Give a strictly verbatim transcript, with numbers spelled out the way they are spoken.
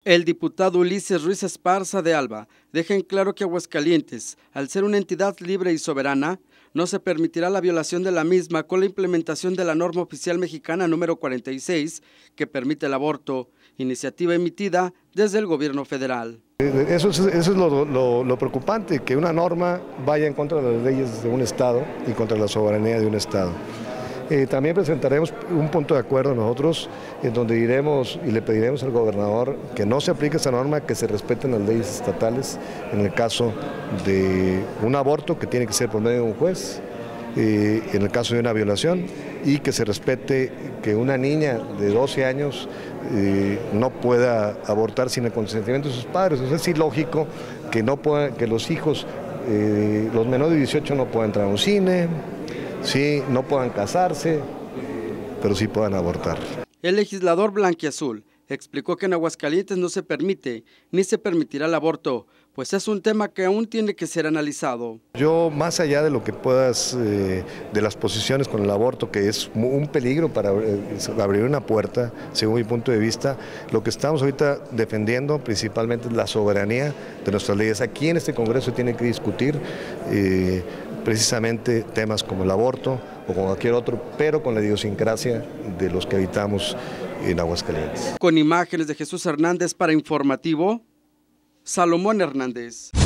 El diputado Ulises Ruiz Esparza de Alba deja en claro que Aguascalientes, al ser una entidad libre y soberana, no se permitirá la violación de la misma con la implementación de la norma oficial mexicana número cuarenta y seis, que permite el aborto, iniciativa emitida desde el gobierno federal. Eso es, eso es lo, lo, lo preocupante, que una norma vaya en contra de las leyes de un estado y contra la soberanía de un estado. Eh, también presentaremos un punto de acuerdo nosotros, en donde diremos y le pediremos al gobernador que no se aplique esa norma, que se respeten las leyes estatales en el caso de un aborto que tiene que ser por medio de un juez, eh, en el caso de una violación, y que se respete que una niña de doce años eh, no pueda abortar sin el consentimiento de sus padres. O sea, es ilógico que, no pueda, que los hijos, eh, los menores de dieciocho no puedan entrar a un cine, sí, no puedan casarse, pero sí puedan abortar. El legislador blanquiazul explicó que en Aguascalientes no se permite ni se permitirá el aborto, pues es un tema que aún tiene que ser analizado. Yo, más allá de lo que puedas, eh, de las posiciones con el aborto, que es un peligro para abrir una puerta, según mi punto de vista, lo que estamos ahorita defendiendo principalmente es la soberanía de nuestras leyes. Aquí en este Congreso tiene que discutir eh, precisamente temas como el aborto o como cualquier otro, pero con la idiosincrasia de los que habitamos en Aguascalientes. Con imágenes de Jesús Hernández para Informativo, Salomón Hernández.